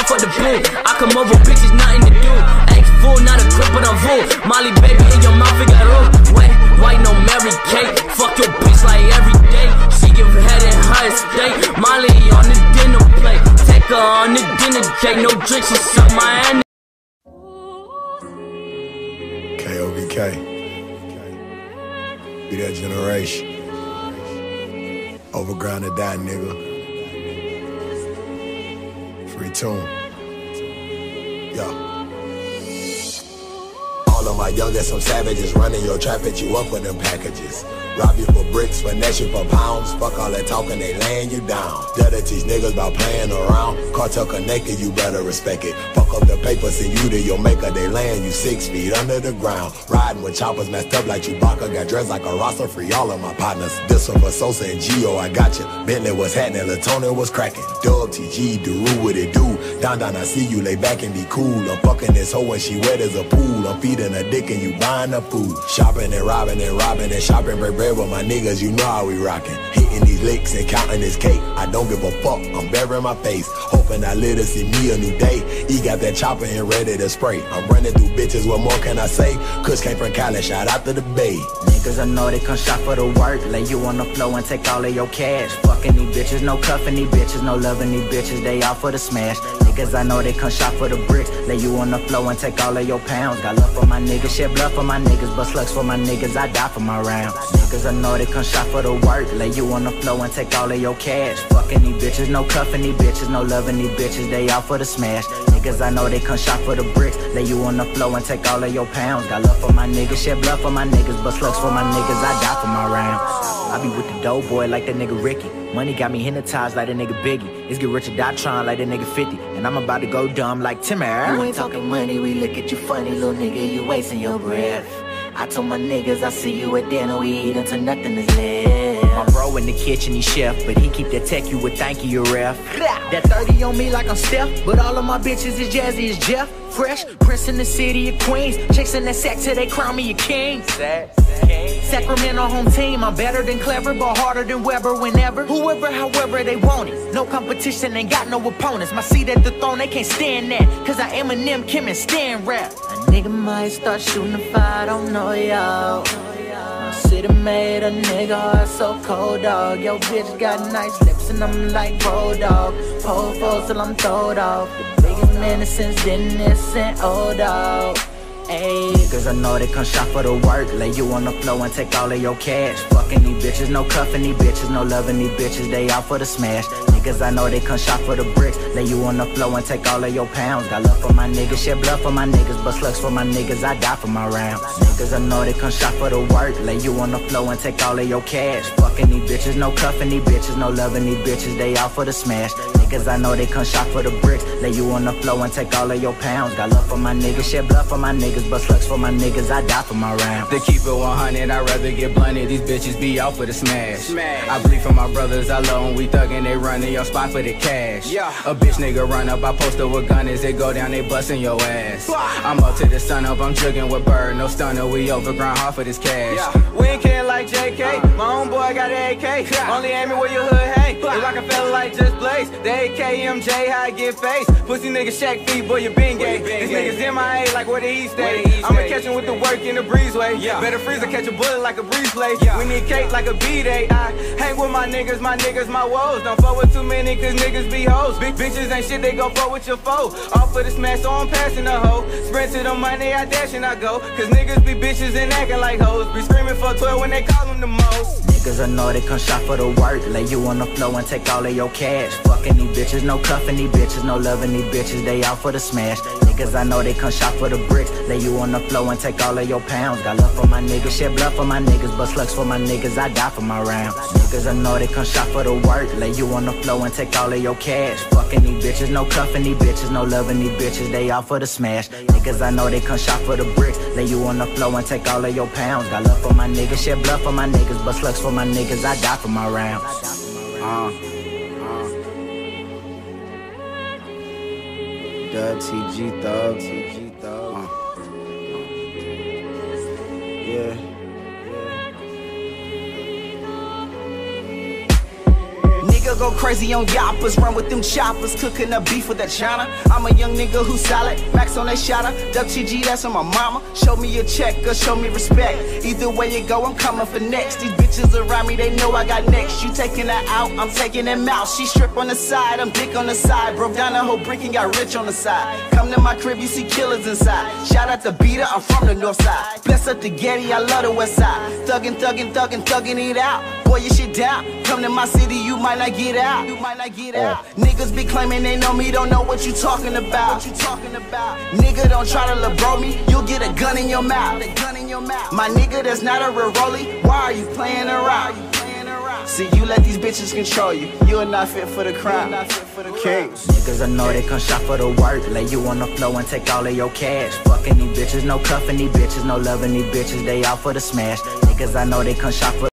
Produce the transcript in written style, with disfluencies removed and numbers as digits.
fuck the boom. I come over bitches, nothing to do. Act full, not a crip, but I'm full. Molly baby in your mouth, it got room. Wet, white, no Mary Kate. Fuck your bitch like every day. She give head in her estate. Molly on the dinner plate. Take her on the dinner date. No drinks, she suck my hand. KOVK. Be that generation. Overground to die, nigga. Free tune. Yo. All of my youngest, some savages running your trap at you up for them packages. Rob you for bricks, finesse you for pounds. Fuck all that talking, they laying you down. That'll teach niggas about playing around. Cartel connected, you better respect it. Fuck up the paper, send you to your maker. They laying you 6 feet under the ground. Riding with choppers messed up like Chewbacca. Got dressed like a roster, free all of my partners. This one for Sosa and Gio, I got you. Bentley was happening, Latona was cracking. Dub, TG, Daru, what it do? Down, I see you, lay back and be cool. I'm fucking this hoe when she wet as a pool. I'm feeding her dick and you buying her food. Shopping and robbing and robbing and shopping, break bread with my niggas, you know how we rockin'. Hitting these licks and counting this cake. I don't give a fuck, I'm burying my face. Hoping I live to see me a new day. He got that chopper and ready to spray. I'm running through bitches, what more can I say? Kush came from Cali, shout out to the Bay. Niggas I know they come shop for the work. Lay you on the floor and take all of your cash. Fucking these bitches, no cuffing these bitches, no loving these bitches, they all for the smash. Niggas I know they come shop for the bricks. Lay you on the floor and take all of your pounds. Got love for my niggas, shed blood for my niggas, bust slugs for my niggas, I die for my rounds. Niggas I know they come shop for the work. Lay you on the floor and take all of your cash. Fucking these bitches, no cuffing these bitches, no loving these bitches, they all for the smash. Niggas I know they come shop for the bricks. Lay you on the floor and take all of your pounds. Got love for my niggas, shed blood for my niggas, bust slugs for my niggas, I die for my rounds. I be with the dope boy like that nigga Ricky. Money got me hypnotized like that nigga Biggie. It's get rich or die trying like that nigga 50. And I'm about to go dumb like Timmer. You ain't talking money, we look at you funny, little nigga, you wasting your breath. I told my niggas I see you at dinner, we eat until nothing is left. My bro in the kitchen, he chef, but he keep that tech, you would thank you, ref. That 30 on me like I'm Steph, but all of my bitches is Jazzy as Jeff. Fresh, Prince in the city of Queens, chasing that sack till they crown me a king. Sacramento home team, I'm better than clever, but harder than Weber whenever. Whoever, however they want it. No competition, ain't got no opponents. My seat at the throne, they can't stand that. Cause I Eminem, Kim, and Stan rap. A nigga might start shooting a fire, I don't know y'all. My city made a nigga heart so cold, dog. Yo bitch got nice lips and I'm like road dog. Pole foes till I'm throwed off. The biggest menace since Dennis and old dog. Ayy, niggas I know they come shop for the work. Lay you on the floor and take all of your cash. Fucking these bitches, no cuffing these bitches, no loving these bitches, they all for the smash. Niggas I know they come shop for the bricks. Lay you on the floor and take all of your pounds. Got love for my niggas, shed blood for my niggas, bust slugs for my niggas, I die for my rounds. Niggas I know they come shop for the work. Lay you on the floor and take all of your cash. Fucking these bitches, no cuffing these bitches, no loving these bitches, they all for the smash. Niggas I know they come shop for the bricks. Lay you on the floor and take all of your pounds. Got love for my niggas, shed blood for my niggas, bust slugs for my niggas, I die for my rounds. To keep it 100, I'd rather get blunted. These bitches be out for the smash. I bleed for my brothers, I love 'em, we thuggin', they runnin' your spot for the cash. A bitch nigga run up, I post her with gun as they go down, they bustin' your ass. I'm up to the sun up, I'm jugging with Bird, no stunner, we overground hard for this cash. We ain't care like JK, my own boy got an AK, only aiming where your hood hang. If I can feel like just blaze, the AKMJ, how I get faced. Pussy nigga Shaq feet, boy you been gay. These niggas MIA like where the East stay. I'ma catch him with the work in the breezeway. Better freeze or catch a bullet like a breeze play. We need cake like a B-day. I hang with my niggas, my woes. Don't fuck with too many cause niggas be hoes. Big bitches ain't shit, they go fuck with your foe. All for the smash, so I'm passing the hoe. Sprint to the money, I dash and I go. Cause niggas be bitches and acting like hoes. Be screaming for 12 when they call them the most. Niggas I know they come shop for the work. Lay you on the floor and take all of your cash. Fucking these bitches, no cuffing these bitches, no loving these bitches, they all for the smash. Niggas I know they come shop for the bricks. Lay you on the floor and take all of your pounds. Got love for my niggas, shed blood for my niggas, bust slugs for my niggas, I die for my rounds. Niggas I know they come shop for the work. Lay you on the floor and take all of your cash. Fucking these bitches, no cuffing these bitches, no loving these bitches, they all for the smash. Niggas I know they come shop for the bricks. Lay you on the floor and take all of your pounds. Got love for my niggas, shed blood for my niggas, bust slugs for my niggas, I die for my rounds. Dub TG Thug. Nigga go crazy on yappers, run with them choppers, cooking up beef with that China. I'm a young nigga who's solid, max on that shotter. Duck TG, that's on my mama. Show me a check or show me respect. Either way you go, I'm coming for next. These bitches around me, they know I got next. You taking her out, I'm taking them out. She strip on the side, I'm dick on the side. Broke down the whole brick and got rich on the side. Come to my crib, you see killers inside. Shout out to Beater, I'm from the north side. Bless up to Getty, I love the west side. Thuggin', thuggin', thuggin', thuggin' it out. Boy, your shit down. Come to my city, you might not get out. You might not get out. Niggas be claiming they know me, don't know what you talking about. What you talking about? Nigga, don't try to LeBron me. You'll get a gun in your mouth. A gun in your mouth. My nigga, that's not a real rollie. Why are you playing around? See, you let these bitches control you. You are not fit for the crime. Kings. Niggas I know they come shop for the work. Lay you on the floor and take all of your cash. Fucking these bitches, no cuffing these bitches, no loving these bitches. They all for the smash. Niggas I know they come shop for